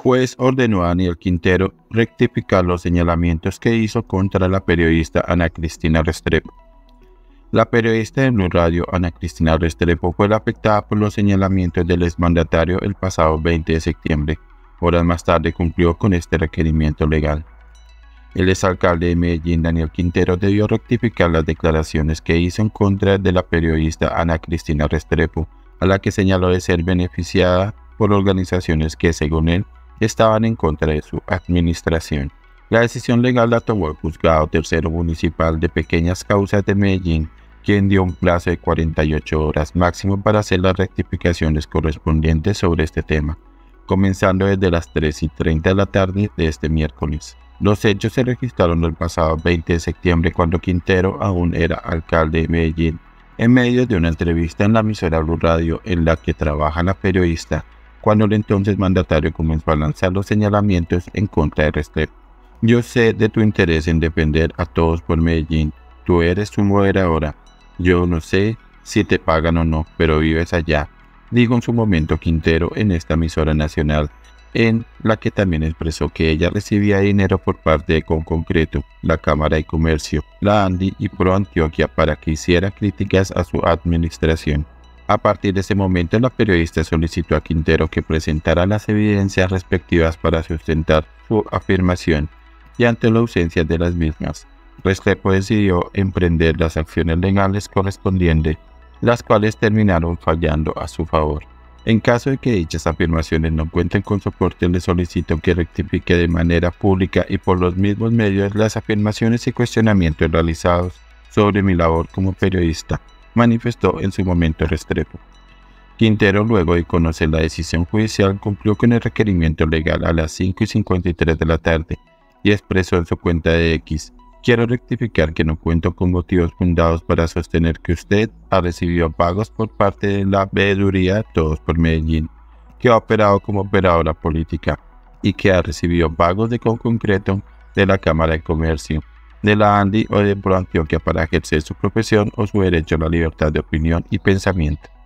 Juez ordenó a Daniel Quintero rectificar los señalamientos que hizo contra la periodista Ana Cristina Restrepo. La periodista de Blue Radio, Ana Cristina Restrepo, fue la afectada por los señalamientos del exmandatario el pasado 20 de septiembre. Horas más tarde cumplió con este requerimiento legal. El exalcalde de Medellín, Daniel Quintero, debió rectificar las declaraciones que hizo en contra de la periodista Ana Cristina Restrepo, a la que señaló de ser beneficiada por organizaciones que, según él, estaban en contra de su administración. La decisión legal la tomó el Juzgado Tercero Municipal de Pequeñas Causas de Medellín, quien dio un plazo de 48 horas máximo para hacer las rectificaciones correspondientes sobre este tema, comenzando desde las 3:30 de la tarde de este miércoles. Los hechos se registraron el pasado 20 de septiembre cuando Quintero aún era alcalde de Medellín, en medio de una entrevista en la emisora Blue Radio en la que trabaja la periodista, cuando el entonces mandatario comenzó a lanzar los señalamientos en contra de Restrepo. Yo sé de tu interés en defender a todos por Medellín. Tú eres su moderadora. Yo no sé si te pagan o no, pero vives allá, dijo en su momento Quintero en esta emisora nacional, en la que también expresó que ella recibía dinero por parte de Conconcreto, la Cámara de Comercio, la ANDI y Pro Antioquia para que hiciera críticas a su administración. A partir de ese momento, la periodista solicitó a Quintero que presentara las evidencias respectivas para sustentar su afirmación, y ante la ausencia de las mismas, Restrepo decidió emprender las acciones legales correspondientes, las cuales terminaron fallando a su favor. En caso de que dichas afirmaciones no cuenten con soporte, le solicito que rectifique de manera pública y por los mismos medios las afirmaciones y cuestionamientos realizados sobre mi labor como periodista, manifestó en su momento Restrepo. Quintero, luego de conocer la decisión judicial, cumplió con el requerimiento legal a las 5:53 de la tarde y expresó en su cuenta de X: quiero rectificar que no cuento con motivos fundados para sostener que usted ha recibido pagos por parte de la veeduría Todos por Medellín, que ha operado como operadora política y que ha recibido pagos de Conconcreto, de la Cámara de Comercio, de la ANDI o de Pro Antioquia para ejercer su profesión o su derecho a la libertad de opinión y pensamiento.